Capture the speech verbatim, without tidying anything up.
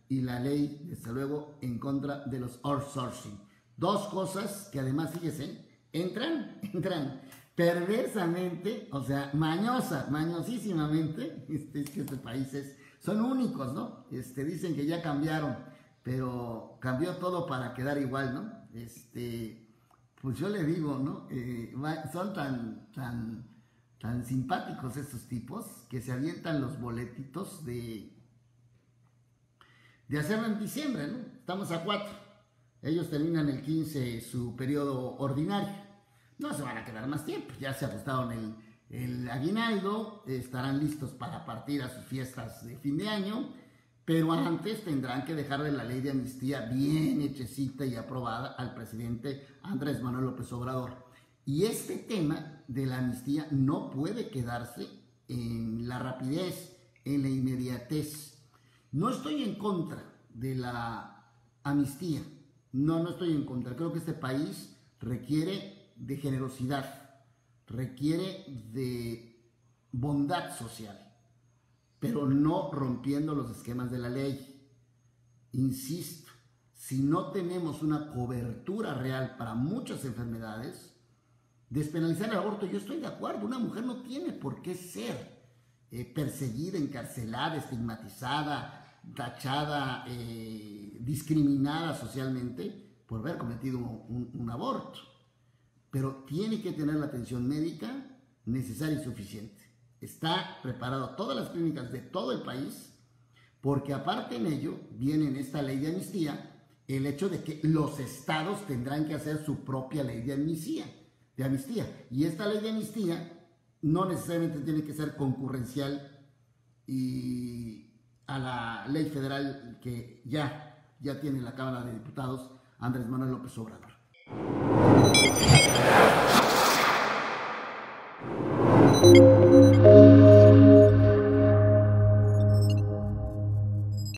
y la ley, desde luego, en contra de los outsourcing. Dos cosas que además, fíjese, entran, entran perversamente, o sea, mañosa, mañosísimamente, este, es que este país es, son únicos, ¿no? Este, dicen que ya cambiaron, pero cambió todo para quedar igual, ¿no? Este, pues yo le digo, ¿no? Eh, son tan, tan, tan simpáticos estos tipos que se avientan los boletitos de, de hacerlo en diciembre, ¿no? Estamos a cuatro. Ellos terminan el quince su periodo ordinario. No se van a quedar más tiempo. Ya se ajustaron el, el aguinaldo. Estarán listos para partir a sus fiestas de fin de año. Pero antes tendrán que dejarle la ley de amnistía bien hechecita y aprobada al presidente Andrés Manuel López Obrador. Y este tema de la amnistía no puede quedarse en la rapidez, en la inmediatez. No estoy en contra de la amnistía. No, no estoy en contra. Creo que este país requiere de generosidad, requiere de bondad social, pero no rompiendo los esquemas de la ley. Insisto, si no tenemos una cobertura real para muchas enfermedades, despenalizar el aborto, yo estoy de acuerdo. Una mujer no tiene por qué ser eh, perseguida, encarcelada, estigmatizada, tachada, eh, discriminada socialmente por haber cometido un, un aborto, pero tiene que tener la atención médica necesaria y suficiente. Está preparado todas las clínicas de todo el país, porque aparte en ello viene en esta ley de amnistía el hecho de que los estados tendrán que hacer su propia ley de amnistía, de amnistía, y esta ley de amnistía no necesariamente tiene que ser concurrencial y a la ley federal que ya, ya tiene la Cámara de Diputados Andrés Manuel López Obrador.